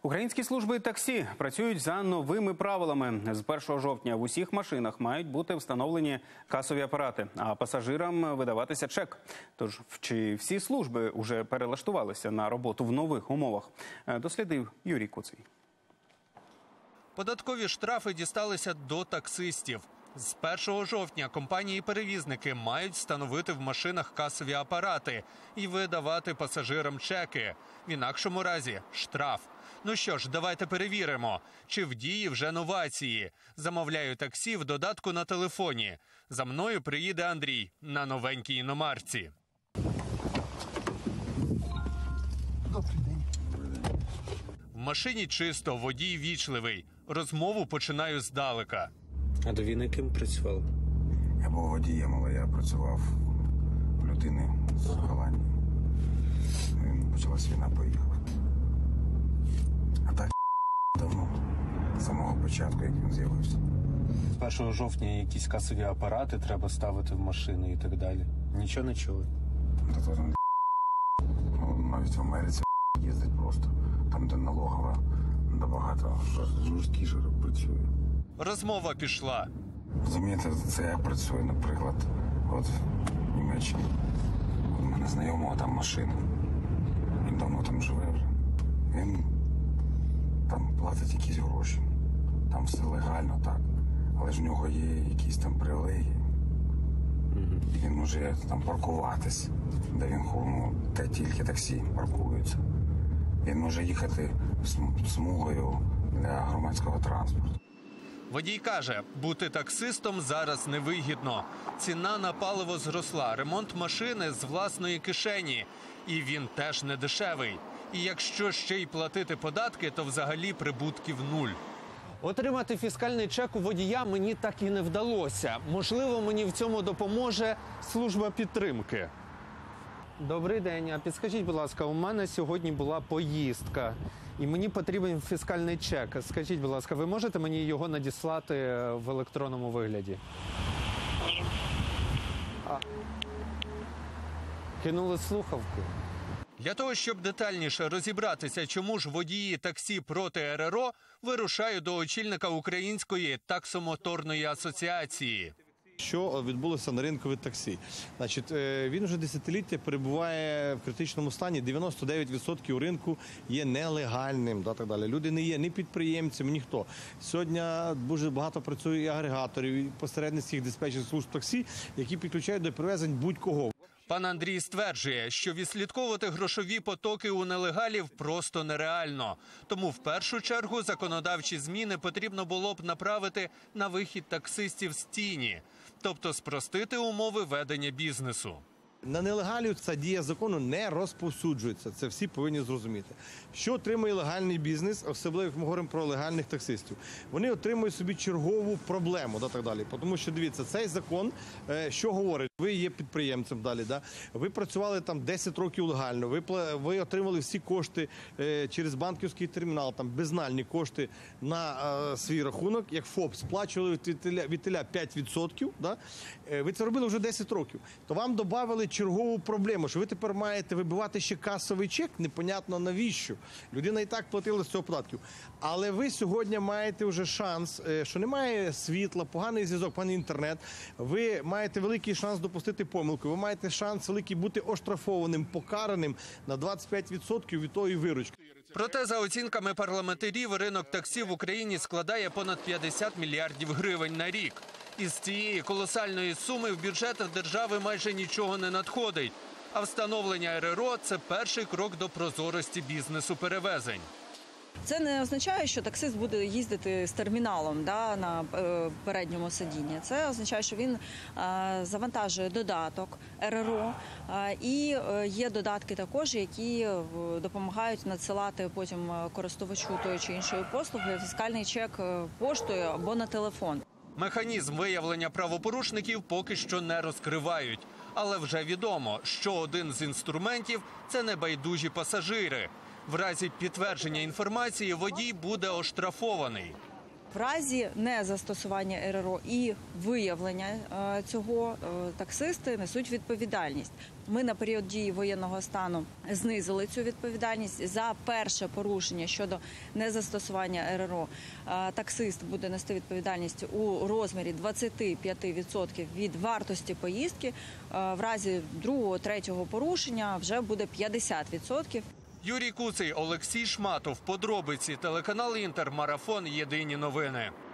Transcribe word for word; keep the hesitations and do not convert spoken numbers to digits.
Українські служби таксі працюють за новими правилами. З першого жовтня в усіх машинах мають бути встановлені касові апарати, а пасажирам видаватися чек. Тож, чи всі служби уже перелаштувалися на роботу в нових умовах? Дослідив Юрій Куций. Податкові штрафи дісталися до таксистів. З першого жовтня компанії-перевізники мають встановити в машинах касові апарати і видавати пасажирам чеки. В інакшому разі – штраф. Ну що ж, давайте перевіримо, чи в дії вже новації. Замовляю таксі в додатку на телефоні. За мною приїде Андрій на новенькій іномарці. Добрий день. В машині чисто, водій вічливий. Розмову починаю здалека. А до війни ким працювали? Я був водієм, але я працював у людини з Голландії. Він почалась війна, поїхав. А так давно, з самого початку, як він з'явився. З першого жовтня якісь касові апарати треба ставити в машини і так далі. Нічого не чули? Та то там навіть в Америці їздить просто. Там, де налогова набагато жорсткіше працює. Розмова пішла. Розумієте, це я працюю, наприклад, от в Німеччині. У мене знайомого там машина. Він давно там живе вже. Він там платить якісь гроші. Там все легально, так. Але ж в нього є якісь там привілегії. І він може там паркуватись, де він ну, те тільки таксі паркуються. Він може їхати смугою для громадського транспорту. Водій каже, бути таксистом зараз невигідно. Ціна на паливо зросла, ремонт машини з власної кишені. І він теж не дешевий. І якщо ще й платити податки, то взагалі прибутків нуль. Отримати фіскальний чек у водія мені так і не вдалося. Можливо, мені в цьому допоможе служба підтримки. Добрий день. А підскажіть, будь ласка, у мене сьогодні була поїздка. І мені потрібен фіскальний чек. Скажіть, будь ласка, ви можете мені його надіслати в електронному вигляді? Ні. А... Кинули слухавку. Для того, щоб детальніше розібратися, чому ж водії таксі проти ер ер о, вирушаю до очільника Української таксомоторної асоціації. Що відбулося на ринку від таксі? Значить, він вже десятиліття перебуває в критичному стані. дев'яносто дев'ять відсотків ринку є нелегальним. Да, так далі. Люди не є ні підприємцями, ніхто. Сьогодні дуже багато працює і агрегаторів, і посередницьких диспетчерських служб таксі, які підключають до перевезень будь-кого. Пан Андрій стверджує, що відслідковувати грошові потоки у нелегалів просто нереально. Тому в першу чергу законодавчі зміни потрібно було б направити на вихід таксистів з тіні, тобто спростити умови ведення бізнесу. На нелегалів ця дія закону не розповсюджується. Це всі повинні зрозуміти. Що отримує легальний бізнес, особливо як ми говоримо про легальних таксистів? Вони отримують собі чергову проблему, да, так далі. Тому що, дивіться, цей закон, що говорить? Ви є підприємцем далі, да? Ви працювали там десять років легально, ви, ви отримали всі кошти через банківський термінал, там безнальні кошти на а, свій рахунок, як ФОП, сплачували від теля п'ять відсотків, да? Ви це робили вже десять років. То вам додали чергову проблему, що ви тепер маєте вибивати ще касовий чек, непонятно навіщо. Людина і так платила з цього податків. Але ви сьогодні маєте вже шанс, що немає світла, поганий зв'язок, поганий інтернет, ви маєте великий шанс допустити помилку, ви маєте шанс великий бути оштрафованим, покараним на двадцять п'ять відсотків від тої виручки. Проте, за оцінками парламентарів, ринок таксі в Україні складає понад п'ятдесят мільярдів гривень на рік. Із цієї колосальної суми в бюджетах держави майже нічого не надходить. А встановлення ер ер о – це перший крок до прозорості бізнесу перевезень. Це не означає, що таксист буде їздити з терміналом да, на е, передньому сидінні. Це означає, що він е, завантажує додаток ер ер о, е, і е, є додатки також, які е, допомагають надсилати потім користувачу тої чи іншої послуги фіскальний чек поштою або на телефон. Механізм виявлення правопорушників поки що не розкривають. Але вже відомо, що один з інструментів – це небайдужі пасажири. В разі підтвердження інформації водій буде оштрафований. В разі незастосування РРО і виявлення е, цього е, таксисти несуть відповідальність. Ми на період дії воєнного стану знизили цю відповідальність. За перше порушення щодо незастосування РРО е, таксист буде нести відповідальність у розмірі двадцять п'ять відсотків від вартості поїздки. Е, в разі другого, третього порушення вже буде п'ятдесят відсотків. Юрій Куций, Олексій Шматов. Подробиці. Телеканал «Інтер». Марафон. Єдині новини.